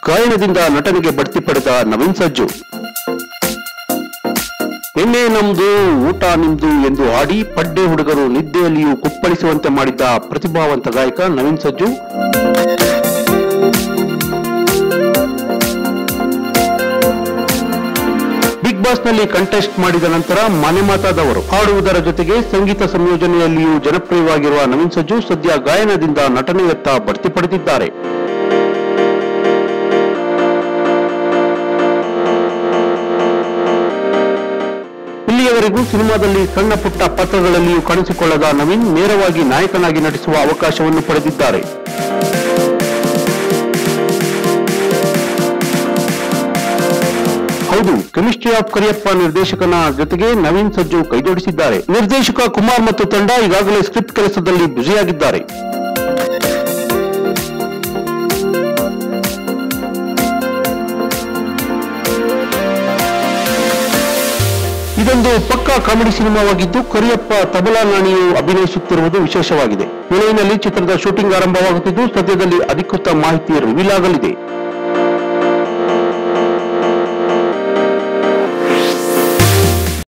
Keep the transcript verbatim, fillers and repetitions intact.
ಗಾಯನದಿಂದ ನಟನೆಗೆ ಬಡ್ತಿ ಪಡೆದ ನವೀನ್ ಸಜ್ಜು. ಎಣ್ಣೆ ನಮ್ದು ಊಟ ನಿಮ್ದು ಎಂದು ಹಾಡಿ ಪಡ್ಡೆ ಹುಡುಗರು ನಿದ್ದೆಯಲ್ಲಿಯೂ ಕುಪ್ಪಳಿಸುವಂತೆ ಮಾಡಿದ್ದ ಪ್ರತಿಭಾವಂತ ಗಾಯಕ ನವೀನ್ ಸಜ್ಜು. ಬಿಗ್ ಬಾಸ್ ನಲ್ಲಿ ಕಂಟೆಸ್ಟ್ ಮಾಡಿದ ನಂತರ ಮನೆ ಮಾತಾದವರು. ಹಾಡುವುದರ ಜೊತೆಗೆ ಸಂಗೀತ ಸಂಯೋಜನೆಯಲ್ಲಿಯೂ ಜನಪ್ರಿಯವಾಗಿರುವ ನವೀನ್ ಸಜ್ಜು ಸದ್ಯ ಗಾಯನದಿಂದ ನಟನೆಯತ್ತ ಬಡ್ತಿ ಪಡೆದಿದ್ದಾರೆ. ಇಲ್ಲಿಯವರೆಗೂ ಸಿನಿಮಾದಲ್ಲಿ ಸಣ್ಣ ಪುಟ್ಟ ಪಾತ್ರಗಳಲ್ಲಿಯೂ ಕಾಣಿಸಿಕೊಳ್ಳದ ನವೀನ್ ನೇರವಾಗಿ ನಾಯಕನಾಗಿ ನಟಿಸುವ ಅವಕಾಶವನ್ನು ಪಡೆದಿದ್ದಾರೆ. ಹೌದು, ಕೆಮಿಸ್ಟ್ರಿ ಆಫ್ ಕರಿಯಪ್ಪ ನಿರ್ದೇಶಕನ ಜೊತೆಗೆ ನವೀನ್ ಸಜ್ಜು ಕೈಜೋಡಿಸಿದ್ದಾರೆ. ನಿರ್ದೇಶಕ ಕುಮಾರ್ ಮತ್ತು ತಂಡ ಈಗಾಗಲೇ ಸ್ಕ್ರಿಪ್ಟ್ ಕೆಲಸದಲ್ಲಿ ಬ್ಯುಸಿಯಾಗಿದ್ದಾರೆ. ಇದೊಂದು ಪಕ್ಕಾ ಕಾಮಿಡಿ ಸಿನಿಮಾವಾಗಿದ್ದು ಕರಿಯಪ್ಪ ತಬಲಾ ನಾಣಿಯು ಅಭಿನಯಿಸುತ್ತಿರುವುದು ವಿಶೇಷವಾಗಿದೆ. ಮುಂಬೈನಲ್ಲಿ ಚಿತ್ರದ ಶೂಟಿಂಗ್ ಆರಂಭವಾಗುತ್ತಿದ್ದು ಸದ್ಯದಲ್ಲಿ ಅಧಿಕೃತ ಮಾಹಿತಿ ರಿವೀಲ್ ಆಗಲಿದೆ.